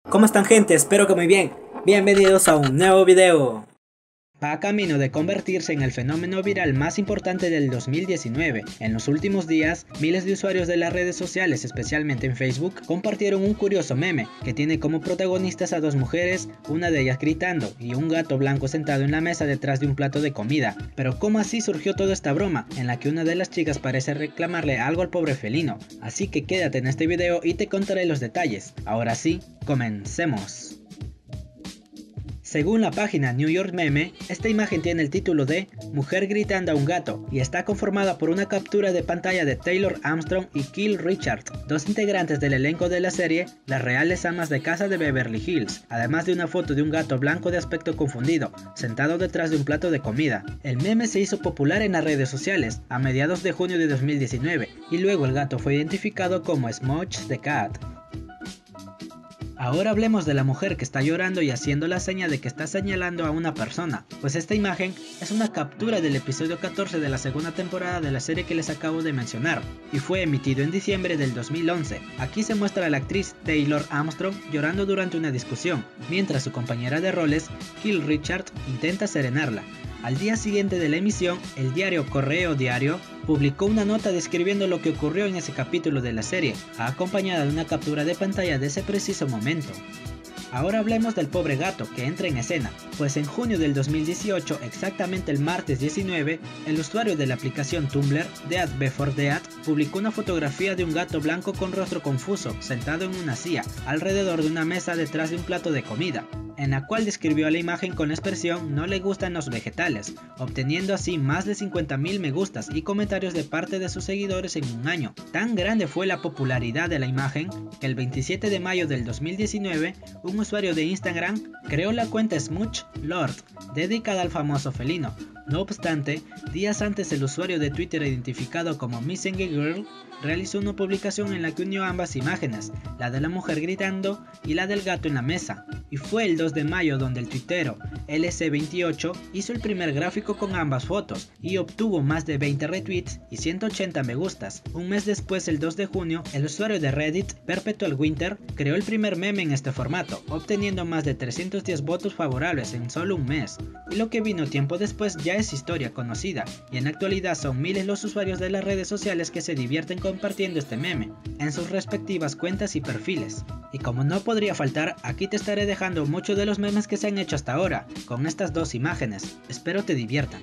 ¿Cómo están, gente? Espero que muy bien. Bienvenidos a un nuevo video. Va camino de convertirse en el fenómeno viral más importante del 2019. En los últimos días, miles de usuarios de las redes sociales, especialmente en Facebook, compartieron un curioso meme que tiene como protagonistas a dos mujeres, una de ellas gritando y un gato blanco sentado en la mesa detrás de un plato de comida. Pero ¿cómo así surgió toda esta broma, en la que una de las chicas parece reclamarle algo al pobre felino? Así que quédate en este video y te contaré los detalles. Ahora sí, comencemos. Según la página New York Meme, esta imagen tiene el título de Mujer gritando a un gato y está conformada por una captura de pantalla de Taylor Armstrong y Kyle Richards, dos integrantes del elenco de la serie Las Reales Amas de Casa de Beverly Hills, además de una foto de un gato blanco de aspecto confundido, sentado detrás de un plato de comida. El meme se hizo popular en las redes sociales a mediados de junio de 2019 y luego el gato fue identificado como Smudge the Cat. Ahora hablemos de la mujer que está llorando y haciendo la seña de que está señalando a una persona, pues esta imagen es una captura del episodio 14 de la segunda temporada de la serie que les acabo de mencionar, y fue emitido en diciembre del 2011. Aquí se muestra a la actriz Taylor Armstrong llorando durante una discusión, mientras su compañera de roles, Kyle Richards, intenta serenarla. Al día siguiente de la emisión, el diario Correo Diario publicó una nota describiendo lo que ocurrió en ese capítulo de la serie, acompañada de una captura de pantalla de ese preciso momento. Ahora hablemos del pobre gato que entra en escena, pues en junio del 2018, exactamente el martes 19, el usuario de la aplicación Tumblr, Dead publicó una fotografía de un gato blanco con rostro confuso, sentado en una silla, alrededor de una mesa detrás de un plato de comida, en la cual describió la imagen con la expresión "no le gustan los vegetales", obteniendo así más de 50.000 me gustas y comentarios de parte de sus seguidores en un año. Tan grande fue la popularidad de la imagen que el 27 de mayo del 2019, un usuario de Instagram creó la cuenta Smudge Lord, dedicada al famoso felino. No obstante, días antes el usuario de Twitter identificado como Missing a Girl realizó una publicación en la que unió ambas imágenes, la de la mujer gritando y la del gato en la mesa, y fue el 2 de mayo donde el tuitero LC28 hizo el primer gráfico con ambas fotos y obtuvo más de 20 retweets y 180 me gustas. Un mes después, el 2 de junio, el usuario de Reddit Perpetual Winter creó el primer meme en este formato, obteniendo más de 310 votos favorables en solo un mes, y lo que vino tiempo después ya es historia conocida, y en la actualidad son miles los usuarios de las redes sociales que se divierten compartiendo este meme en sus respectivas cuentas y perfiles. Y como no podría faltar, aquí te estaré dejando muchos de los memes que se han hecho hasta ahora con estas dos imágenes. Espero te diviertan.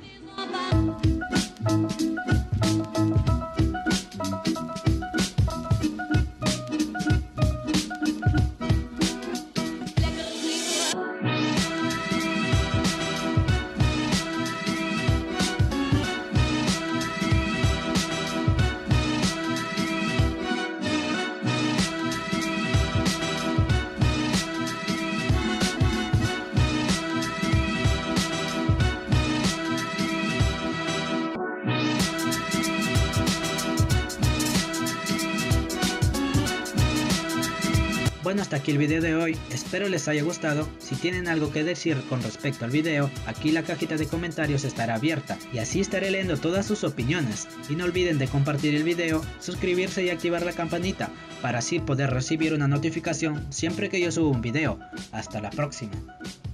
Bueno, hasta aquí el video de hoy, espero les haya gustado. Si tienen algo que decir con respecto al video, aquí la cajita de comentarios estará abierta y así estaré leyendo todas sus opiniones. Y no olviden de compartir el video, suscribirse y activar la campanita para así poder recibir una notificación siempre que yo suba un video. Hasta la próxima.